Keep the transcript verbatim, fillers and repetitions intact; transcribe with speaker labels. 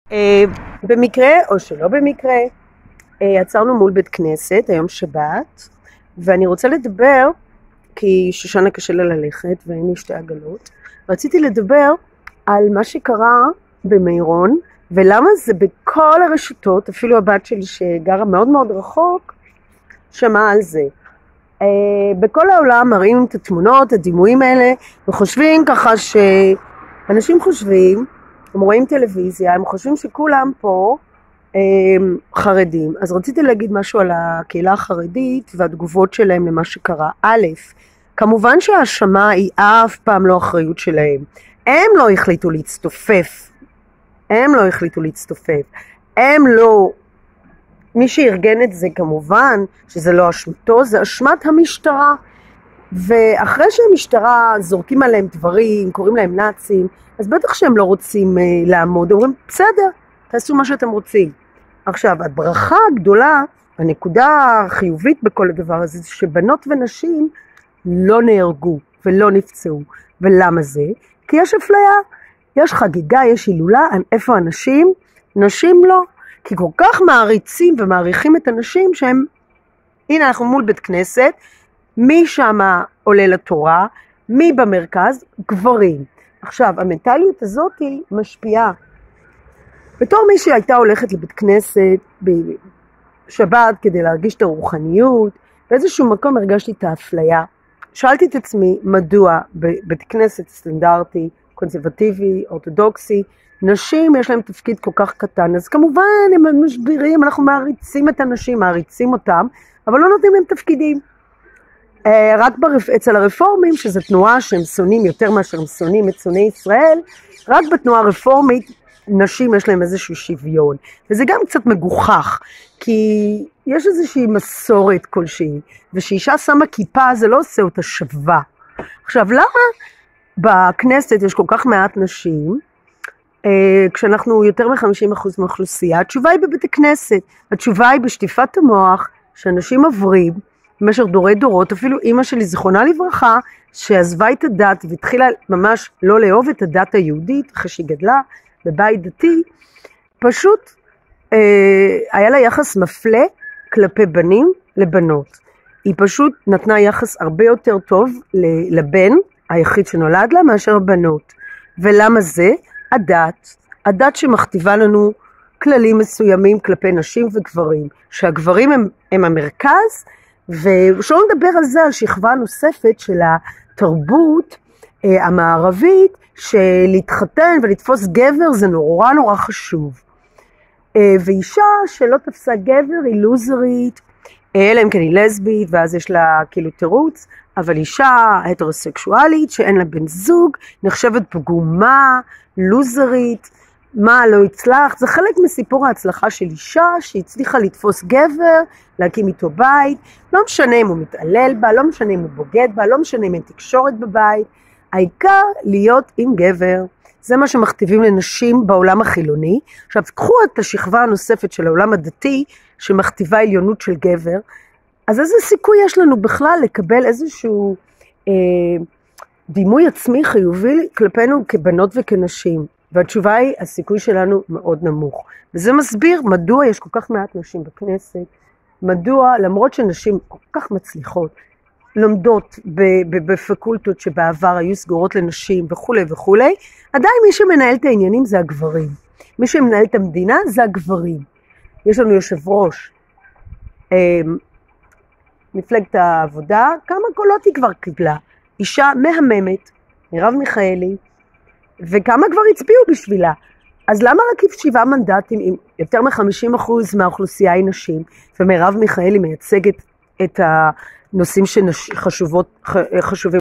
Speaker 1: במקרה או שלא במקרה, עצרנו מול בית כנסת, היום שבת, ואני רוצה לדבר, כי שושנה קשה לה ללכת ואין לי שתי עגלות, רציתי לדבר על מה שקרה במירון, ולמה זה בכל הרשתות, אפילו הבת שלי שגרה מאוד מאוד רחוק, שמעה על זה. בכל העולם מראים את התמונות, הדימויים האלה, וחושבים ככה שאנשים חושבים, הם רואים טלוויזיה, הם חושבים שכולם פה הם חרדים. אז רציתי להגיד משהו על הקהילה החרדית והתגובות שלהם למה שקרה. א', כמובן שההאשמה היא אף פעם לא אחריות שלהם. הם לא החליטו להצטופף. הם לא החליטו להצטופף. הם לא... מי שארגן את זה כמובן, שזה לא אשמתו, זה אשמת המשטרה. ואחרי שהמשטרה זורקים עליהם דברים, קוראים להם נאצים, אז בטח שהם לא רוצים uh, לעמוד, אומרים, בסדר, תעשו מה שאתם רוצים. עכשיו, הברכה הגדולה, הנקודה החיובית בכל הדבר הזה, זה שבנות ונשים לא נהרגו ולא נפצעו. ולמה זה? כי יש אפליה, יש חגיגה, יש הילולה, איפה הנשים? נשים לא. כי כל כך מעריצים ומעריכים את הנשים שהם, הנה אנחנו מול בית כנסת, מי שמה עולה לתורה, מי במרכז? גברים. עכשיו, המנטליות הזאת היא משפיעה. בתור מי שהייתה הולכת לבית כנסת בשבת כדי להרגיש את הרוחניות, באיזשהו מקום הרגשתי את האפליה. שאלתי את עצמי מדוע בבית כנסת סטנדרטי, קונסרבטיבי, אורתודוקסי, נשים יש להם תפקיד כל כך קטן, אז כמובן הם משבירים, אנחנו מעריצים את הנשים, מעריצים אותם, אבל לא נותנים להם תפקידים. רק ברפ... אצל הרפורמים, שזו תנועה שהם שונאים יותר מאשר הם שונאים את שונאי ישראל, רק בתנועה הרפורמית נשים יש להם איזשהו שוויון. וזה גם קצת מגוחך, כי יש איזושהי מסורת כלשהי, ושאישה שמה כיפה זה לא עושה אותה שווה. עכשיו, למה בכנסת יש כל כך מעט נשים, כשאנחנו יותר מ-חמישים אחוז מהאוכלוסייה? התשובה היא בבית הכנסת, התשובה היא בשטיפת המוח, שאנשים עוברים, במשך דורי דורות, אפילו אמא שלי זיכרונה לברכה, שעזבה את הדת והתחילה ממש לא לאהוב את הדת היהודית, אחרי שהיא גדלה בבית דתי, פשוט אה, היה לה יחס מפלה כלפי בנים לבנות. היא פשוט נתנה יחס הרבה יותר טוב לבן, היחיד שנולד לה, מאשר הבנות. ולמה זה? הדת. הדת שמכתיבה לנו כללים מסוימים כלפי נשים וגברים, שהגברים הם, הם המרכז, ושלא נדבר על זה, על שכבה נוספת של התרבות אה, המערבית, שלהתחתן ולתפוס גבר זה נורא נורא חשוב. אה, ואישה שלא תפסה גבר היא לוזרית, אה, אלא אם כן היא לסבית, ואז יש לה כאילו תירוץ, אבל אישה הטרוסקשואלית שאין לה בן זוג, נחשבת פגומה, לוזרית, מה לא הצלח, זה חלק מסיפור ההצלחה של אישה שהצליחה לתפוס גבר, להקים איתו בית, לא משנה אם הוא מתעלל בה, לא משנה אם הוא בוגד בה, לא משנה אם אין תקשורת בבית, העיקר להיות עם גבר. זה מה שמכתיבים לנשים בעולם החילוני. עכשיו תקחו את השכבה הנוספת של העולם הדתי, שמכתיבה עליונות של גבר, אז איזה סיכוי יש לנו בכלל לקבל איזשהו אה, דימוי עצמי חיובי כלפינו כבנות וכנשים? והתשובה היא, הסיכוי שלנו מאוד נמוך. וזה מסביר מדוע יש כל כך מעט נשים בכנסת, מדוע למרות שנשים כל כך מצליחות, לומדות בפקולטות שבעבר היו סגורות לנשים וכו' וכו', עדיין מי שמנהל את העניינים זה הגברים. מי שמנהל את המדינה זה הגברים. יש לנו יושב ראש, מפלגת העבודה, כמה קולות היא כבר קיבלה? אישה מהממת, מרב מיכאלי, וכמה כבר הצביעו בשבילה. אז למה רק שבעה מנדטים, עם יותר מ-חמישים אחוז מהאוכלוסייה היא נשים, ומרב מיכאלי מייצגת את הנושאים שחשובים